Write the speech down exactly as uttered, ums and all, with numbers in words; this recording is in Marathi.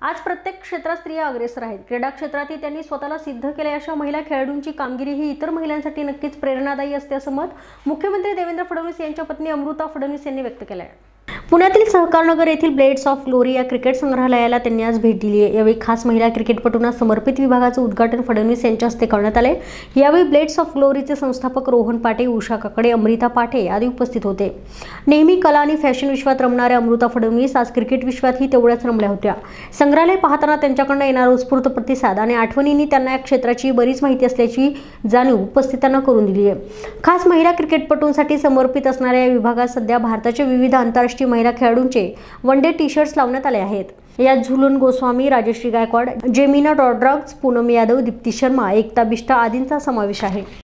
आज प्रत्येक क्षेत्रात स्त्रिया अग्रेसर आहेत। क्रीडा क्षेत्रातही त्यांनी स्वतःला सिद्ध केले। अशा महिला खेळाडूंची कामगिरी ही इतर महिलांसाठी नक्कीच प्रेरणादायी असते असं मत मुख्यमंत्री देवेंद्र फडणवीस यांच्या पत्नी अमृता फडणवीस यांनी व्यक्त केलं आहे। पुण्यातील सहकारनगर येथील ब्लेड्स ऑफ ग्लोरी या क्रिकेट संग्रहालयाला त्यांनी आज भेट दिली आहे। यावेळी खास महिला क्रिकेटपटूंना समर्पित विभागाचे उद्घाटन फडणवीस यांच्या हस्ते करण्यात आले। यावेळी ब्लेड्स ऑफ ग्लोरीचे संस्थापक रोहन पाटे, उषा काकडे, अमृता पाटे आदी उपस्थित होते। नेहमी कला आणि फॅशन विश्वात रमणाऱ्या अमृता फडणवीस आज क्रिकेट विश्वातही तेवढ्याच रमल्या होत्या। संग्रहालय पाहताना त्यांच्याकडून येणारा उत्स्फूर्त प्रतिसाद आणि आठवणींनी त्यांना या क्षेत्राची बरीच माहिती असल्याची जाणीव उपस्थितांना करून दिली आहे। खास महिला क्रिकेटपटूंसाठी समर्पित असणाऱ्या या विभागात सध्या भारताच्या विविध आंतरराष्ट्रीय महिला खेळाडूंचे वन डे टी शर्ट्स लावण्यात आले आहेत। यात झुलन गोस्वामी, राजश्री गायकवाड, जेमिना रॉड्रिग्ज, पूनम यादव, दीप्ती शर्मा, एकता बिष्ट आदींचा समावेश आहे।